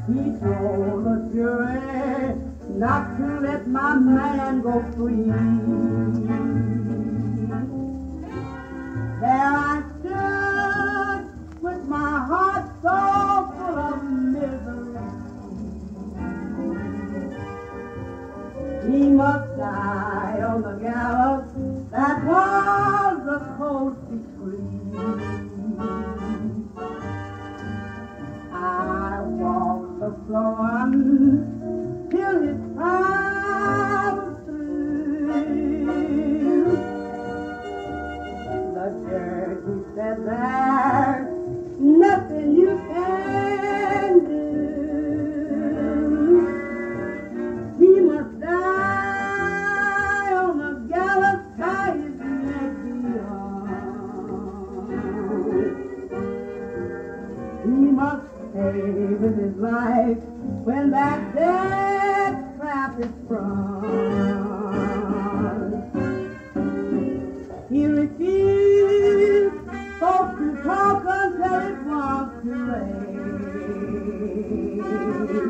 He told the jury not to let my man go free. There I stood with my heart so full of misery. He must die on the gallows, that was the cold decree. I walked the floor until his time was through. The judge, he said, there's nothing you can do. He must die on the gallows, tie his neck beyond. He must pay with his life when that death trap is sprung. He refused folks to talk until it was too late.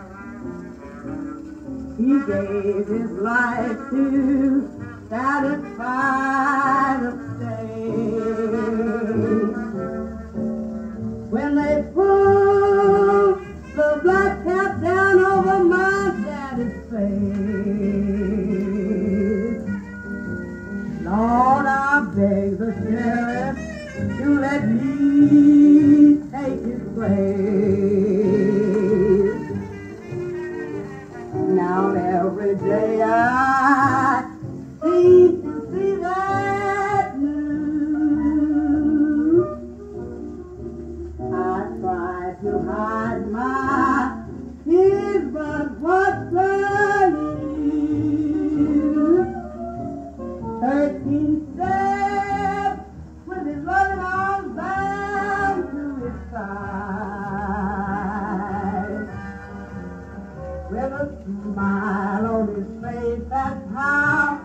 He gave his life to satisfy the state. When they pulled the black cap down over my daddy's face, Lord, I beg the sheriff to let me take his place. Now every day I seem to see that news. I try to hide my tears, but what's the use? 13 steps with his loving arms bound to his side. With a smile on his face, that's how